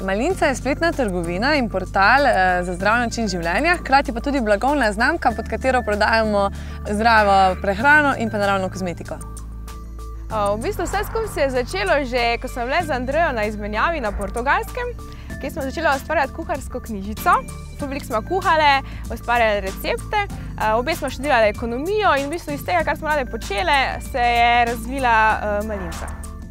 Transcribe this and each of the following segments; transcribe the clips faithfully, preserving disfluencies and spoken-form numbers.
Malinca je spletna trgovina in portal za zdrav način življenja, hkrati pa tudi blagovna znamka, pod katero prodajamo zdravo prehrano in pa naravno kozmetiko. V bistvu vse skupaj se je začelo že, ko smo bile z Andrejo na izmenjavi na Portugalskem, kjer smo začeli ustvarjati kuharsko knjižico. Tu veliko smo kuhale, ustvarjali recepte, obe smo študirali ekonomijo in v bistvu iz tega, kar smo rade počele, se je razvila Malinca.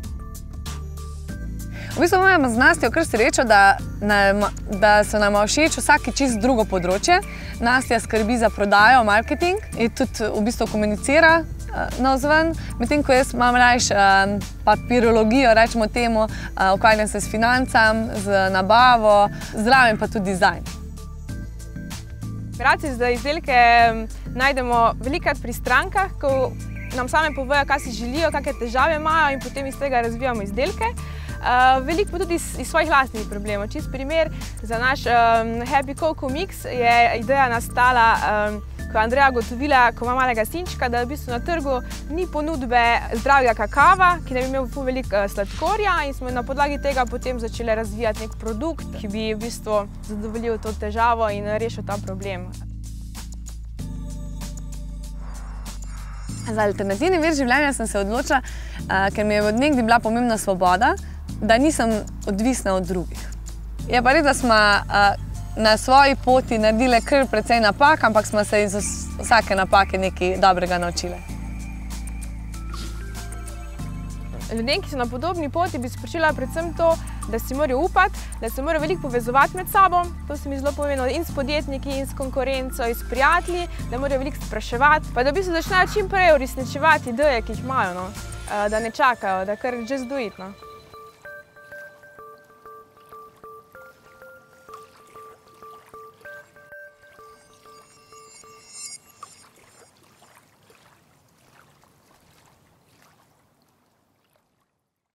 V bistvu imamo z Nastjo kar srečo, da, da so nam všeč vsake čisto drugo področje. Nastja skrbi za prodajo, marketing in tudi v bistvu komunicira navzven, medtem ko jaz imam rajši papirologijo, rečemo temu, ukvarjam se s financami, z nabavo, zraven pa tudi dizajn. Inspiracije za izdelke najdemo velikokrat pri strankah, ko nam same povejo, kaj si želijo, kakšne težave imajo in potem iz tega razvijamo izdelke. Veliko pa tudi iz svojih lastnih problemov. Čist primer za naš Happy Coco Mix je ideja nastala, ko je Andreja ugotovila, ko ima malega sinčka, da v bistvu na trgu ni ponudbe zdravega kakava, ki ne bi imel ful veliko sladkorja, in smo na podlagi tega potem začeli razvijati nek produkt, ki bi v bistvu zadovoljil to težavo in rešil ta problem. Za alternativni vir življenja sem se odločila, ker mi je od nekdaj bila pomembna svoboda, da nisem odvisna od drugih. Je pa res, da smo na svoji poti naredile kar precej napak, ampak smo se iz vsake napake nekaj dobrega naučile. Ljudem, ki so na podobni poti, bi sporočila predvsem to, da si morajo upati, da se morajo veliko povezovati med sabo. To se mi zelo pomembno in s podjetniki, in s konkurenco, in s prijatelji, da morajo veliko spraševati, pa da v bistvu začnejo čim prej uresničevati ideje, ki jih imajo, da ne čakajo, da kar just do it.